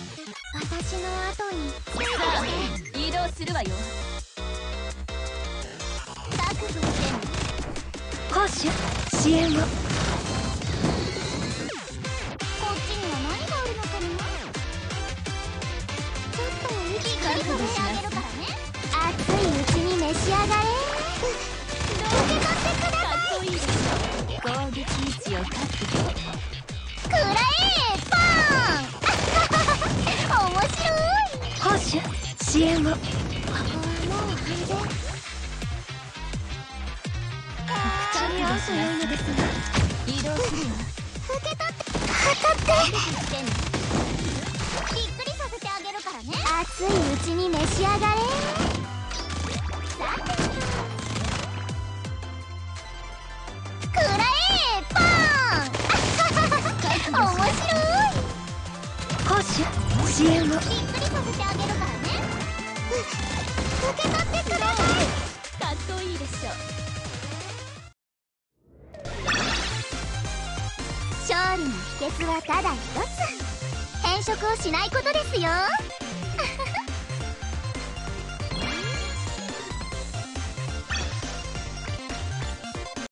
私の後にさあ移動するわよ。 覚悟してね。 攻守支援を。 こっちには何があるのかな。ちょっとゆっくりさせてあげるからね。熱いうちに召し上がれ。受け取ってください。 かっこいいでしょ。攻撃位置を確保。 くらえパン面白い。 攻守支援を。 ここはもう安全。 覚悟しないのですが移動するわ。 受け取ってしてね。びっくりさせてあげるからね。熱いうちに召し上がれ。さてとくらえパン面白い。 攻守支援を。 びっくりさせてあげるからね。受け取ってください。 かっこいいでしょ。 勝利の秘訣はただ一つ。変色をしないことですよ。